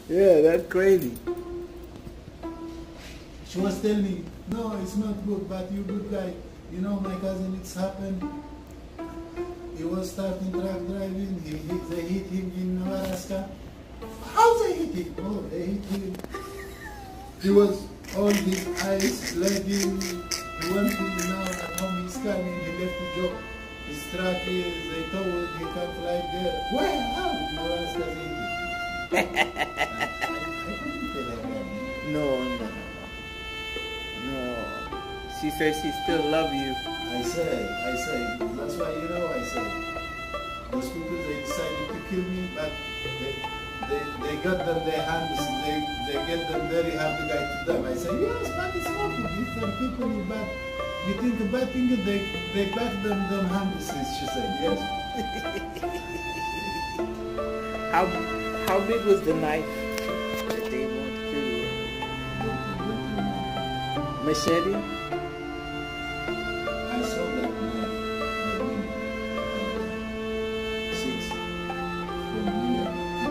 Yeah, that's crazy. She was telling me, no, it's not good, but you good guy. You know, my cousin, it's happened. He was starting truck driving. They hit him in Nebraska. How they hit him? Oh, they hit him. He was all his eyes bleeding. He went to now at home. He's coming. He left the job. His truck is. They told he can't fly there. Where? How? Nebraska hit him. I couldn't tell her that. No, no, no, no. No. She said she still love you. I say, that's why, you know, I say, those people, they decided to kill me, but they got them their hands, they get them very hard guy to them. I say, yes, but it's okay. If some people is bad, you think a bad thing, they back them hands, she said, yes. How big was the knife that they want to kill you? Machete? I saw that knife, six from here.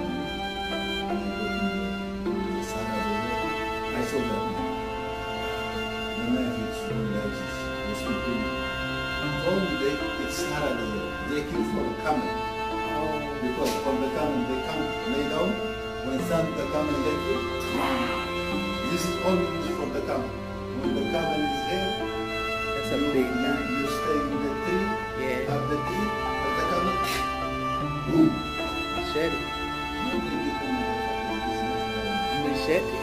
I saw that knife. The knife is from Leipzig. Those people told me it's Saturday. They came from camel. Because from the camel they come lay down. When sun the camel they kill. This is only used for the camel. When the camel is here, that's a big knife. You stay in the tree, yeah. Up the tree, at the camel, boom. Machete. Machete.